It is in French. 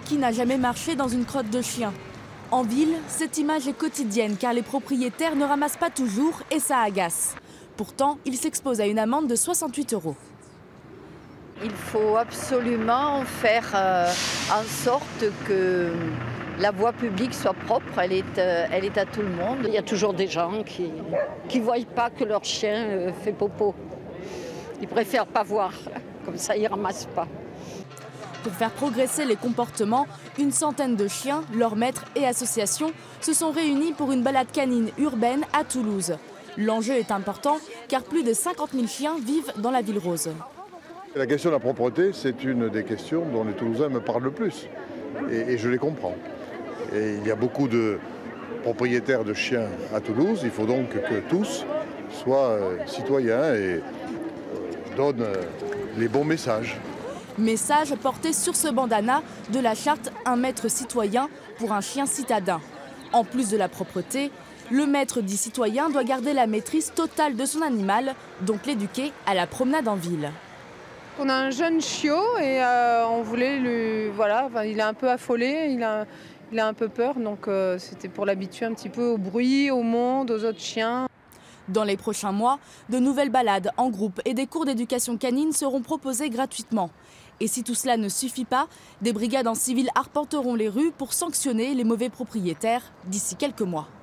Qui n'a jamais marché dans une crotte de chien? En ville, cette image est quotidienne car les propriétaires ne ramassent pas toujours et ça agace. Pourtant, ils s'exposent à une amende de 68 €. Il faut absolument faire en sorte que la voie publique soit propre, elle est à tout le monde. Il y a toujours des gens qui ne voient pas que leur chien fait popo. Ils préfèrent pas voir, comme ça ils ne ramassent pas. Pour faire progresser les comportements, une centaine de chiens, leurs maîtres et associations se sont réunis pour une balade canine urbaine à Toulouse. L'enjeu est important car plus de 50 000 chiens vivent dans la ville rose. La question de la propreté, c'est une des questions dont les Toulousains me parlent le plus. Et je les comprends. Et il y a beaucoup de propriétaires de chiens à Toulouse. Il faut donc que tous soient citoyens et donnent les bons messages. Message porté sur ce bandana de la charte Un maître citoyen pour un chien citadin. En plus de la propreté, le maître dit citoyen doit garder la maîtrise totale de son animal, donc l'éduquer à la promenade en ville. On a un jeune chiot et on voulait lui... Voilà, il est un peu affolé, il a un peu peur, donc c'était pour l'habituer un petit peu au bruit, au monde, aux autres chiens. Dans les prochains mois, de nouvelles balades en groupe et des cours d'éducation canine seront proposés gratuitement. Et si tout cela ne suffit pas, des brigades en civil arpenteront les rues pour sanctionner les mauvais propriétaires d'ici quelques mois.